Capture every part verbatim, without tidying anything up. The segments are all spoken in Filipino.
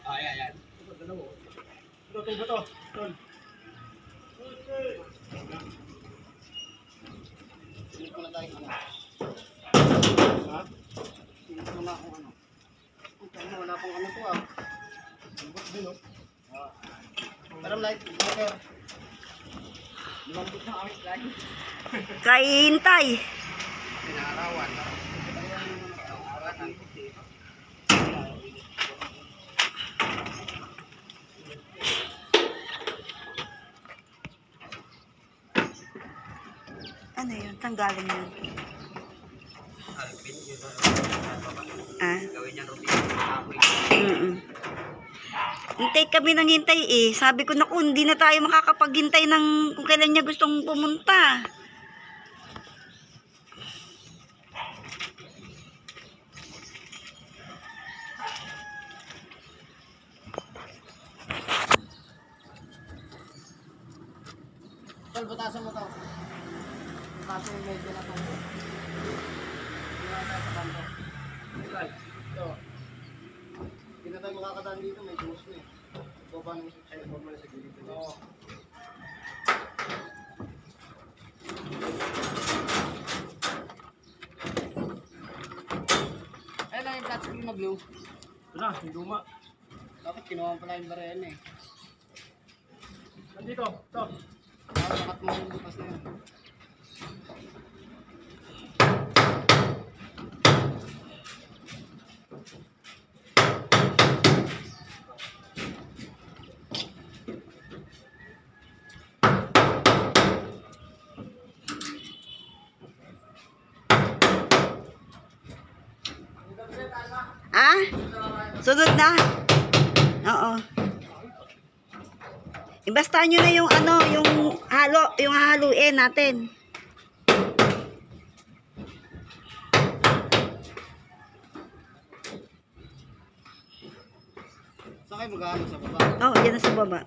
Ay, ay, ay. Ito, ito, ito. Tol. Hindi ko na tayo ano. Ha? Hindi ko na akong ano. Kaya wala pang ano to ah. Lubot din oh. Ah. Parang light, water. Lumambot na kami light. Kaintay. Pinarawan. Pinarawan. Ano yun? Tanggalin yun. Alpin, yun Ah? gawin niya routine. Apoy. Mm-mm. Hintay kami ng hintay eh. Sabi ko, naku, hindi na tayo makakapaghintay ng kung kailan niya gustong pumunta. Tol, butasan mo to. Butasan yung medyo na to. Iwan tayo sa kanto. Tol, ito. Hindi na tayo makakadaan dito, may juice na eh. Baba mo sa chair, baba mo sa gilid. Oo. Ayun lang yung flat screen na blue. Ito na, yung luma. Dapat kinuha pala yung barayan eh. Nandito, ito. Ah, sakat mo yung bukas na yun. Ah? Sunod na? Oo. Ibasta nyo na yung ano, yung halo, yung haluin natin. Saan kayo mag-ahalo sa baba? Oo, oh, yan na sa baba.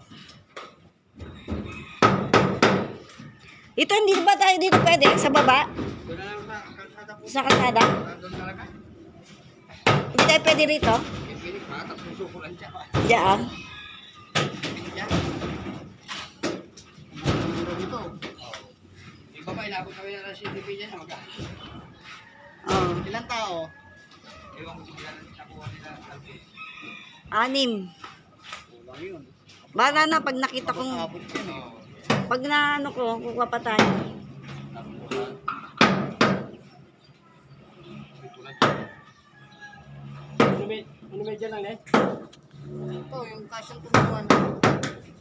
Ito, hindi ba tayo dito pwede? Sa baba? Doon na lang sa kalsada po. Sa kalsada? Doon talaga. Hindi tayo pwede rito? Pipinig pa, tapos susukulan siya. Diyan. Pipinig yan. Muro dito. Yung baba, inabot kami na ng C T V dyan. Oo. Ilang tao? Ewan ko sila nakuha nila. Anim. Kulang yun. Bala na pag nakita kong, Abot yan eh. pag na ano ko, kukuha pa tayo. Ano may dyan lang eh? Ito, yung cash ang tumukuha na.